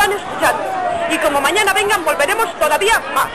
están escuchando. Y como mañana vengan, volveremos todavía más.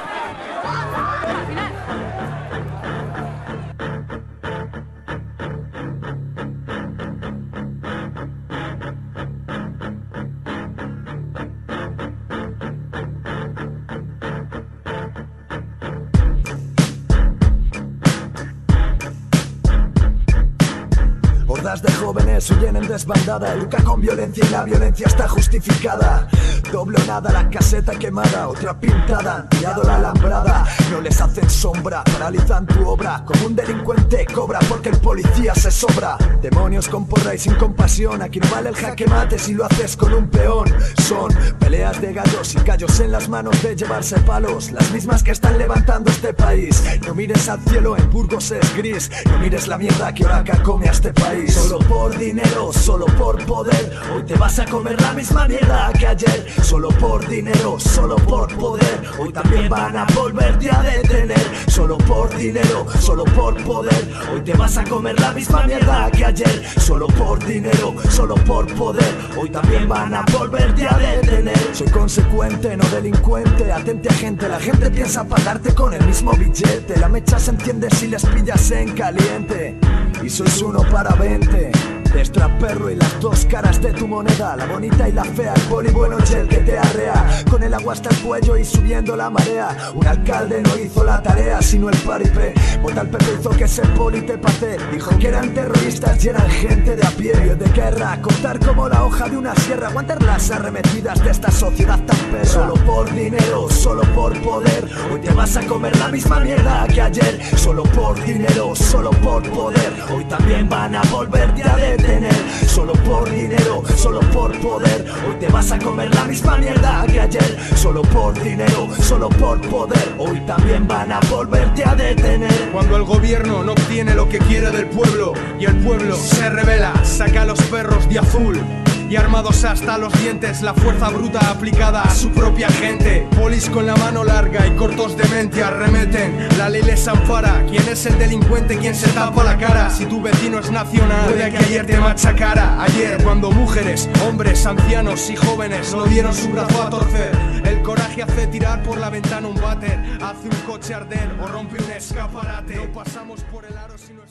Hordas de jóvenes huyen en desbandada, educa con violencia y la violencia está justificada. Doble o nada, la caseta quemada, otra pintada, han tirado la alambrada. No les hacen sombra, paralizan tu obra. Como un delincuente cobra porque el policía se sobra. Demonios con porra y sin compasión, aquí no vale el jaque mate si lo haces con un peón. Son peleas de gallos y callos en las manos de llevarse palos, las mismas que están levantando este país. No mires al cielo, en Burgos es gris. No mires la mierda que ahora come a este país. Solo por dinero, solo por poder, hoy te vas a comer la misma mierda que ayer. Solo por dinero, solo por poder, hoy también van a volverte a detener. Solo por dinero, solo por poder, hoy te vas a comer la misma mierda que ayer. Solo por dinero, solo por poder, hoy también van a volverte a detener. Soy consecuente, no delincuente, atente a gente, la gente piensa pagarte con el mismo billete. La mecha se enciende si les pillas en caliente. Y sois uno para 20, destraperro y las dos caras de tu moneda, la bonita y la fea, el poli bueno y el que te arrea, con el agua hasta el cuello y subiendo la marea. Un alcalde no hizo la tarea sino el paripé, vota al PP hizo que ese poli te pase. Dijo que eran terroristas y eran gente de a pie. De guerra, contar como la hoja de una sierra, aguantar las arremetidas de esta sociedad tan perra. Solo por dinero, solo por poder, hoy te vas a comer la misma mierda que ayer. Solo por dinero, solo por poder, hoy también van a volverte a detener. Solo por dinero, solo por poder, hoy te vas a comer la misma mierda que ayer. Solo por dinero, solo por poder, hoy también van a volverte a detener. Cuando el gobierno no obtiene lo que quiere del pueblo y el pueblo se rebela, saca a los perros de azul y armados hasta los dientes, la fuerza bruta aplicada a su propia gente. Polis con la mano larga y cortos de mente arremeten, la ley les ampara. ¿Quién es el delincuente? ¿Quién se tapa la cara? Si tu vecino es nacional, puede que ayer te machacara. Ayer cuando mujeres, hombres, ancianos y jóvenes no dieron su brazo a torcer, el coraje hace tirar por la ventana un váter, hace un coche arder o rompe un escaparate. No pasamos por el aro sino